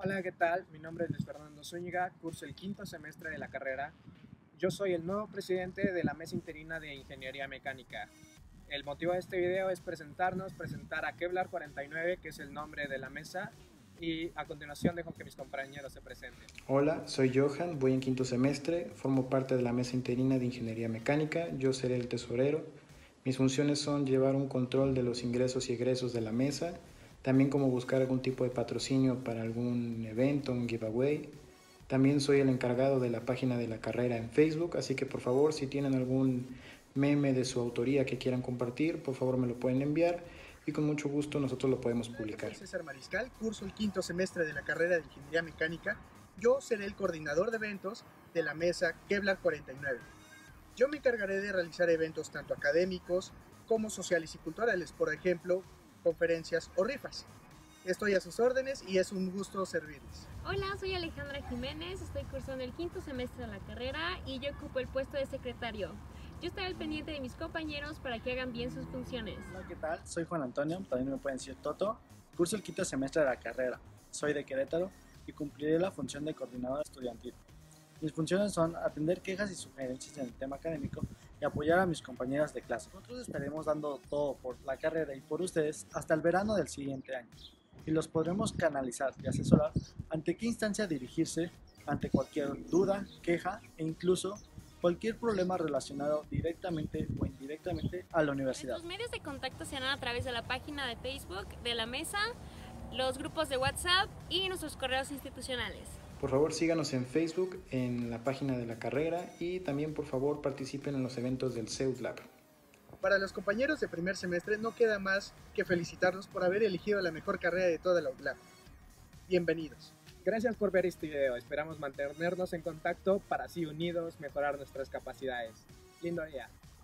Hola, ¿qué tal? Mi nombre es Luis Fernando Zúñiga, curso el quinto semestre de la carrera. Yo soy el nuevo presidente de la mesa interina de Ingeniería Mecánica. El motivo de este video es presentar a Kevlar 49, que es el nombre de la mesa, y a continuación dejo que mis compañeros se presenten. Hola, soy Johan, voy en quinto semestre, formo parte de la mesa interina de Ingeniería Mecánica, yo seré el tesorero. Mis funciones son llevar un control de los ingresos y egresos de la mesa, también como buscar algún tipo de patrocinio para algún evento, un giveaway. También soy el encargado de la página de la carrera en Facebook, así que por favor, si tienen algún meme de su autoría que quieran compartir, por favor me lo pueden enviar y con mucho gusto nosotros lo podemos Hola, yo publicar. soy César Mariscal, curso el quinto semestre de la carrera de Ingeniería Mecánica. Yo seré el coordinador de eventos de la mesa Kevlar 49. Yo me encargaré de realizar eventos tanto académicos como sociales y culturales, por ejemplo, conferencias o rifas. Estoy a sus órdenes y es un gusto servirles. Hola, soy Alejandra Jiménez, estoy cursando el quinto semestre de la carrera y yo ocupo el puesto de secretario. Yo estaré al pendiente de mis compañeros para que hagan bien sus funciones. Hola, ¿qué tal? Soy Juan Antonio, también me pueden decir Toto. Curso el quinto semestre de la carrera. Soy de Querétaro y cumpliré la función de coordinador estudiantil. Mis funciones son atender quejas y sugerencias en el tema académico y apoyar a mis compañeras de clase. Nosotros estaremos dando todo por la carrera y por ustedes hasta el verano del siguiente año y los podremos canalizar y asesorar ante qué instancia dirigirse ante cualquier duda, queja e incluso cualquier problema relacionado directamente o indirectamente a la universidad. Nuestros medios de contacto serán a través de la página de Facebook de la mesa, los grupos de WhatsApp y nuestros correos institucionales. Por favor síganos en Facebook, en la página de la carrera y también por favor participen en los eventos del CEUD Lab. Para los compañeros de primer semestre no queda más que felicitarlos por haber elegido la mejor carrera de toda la UDLAP. Bienvenidos. Gracias por ver este video, esperamos mantenernos en contacto para así unidos mejorar nuestras capacidades. Lindo día.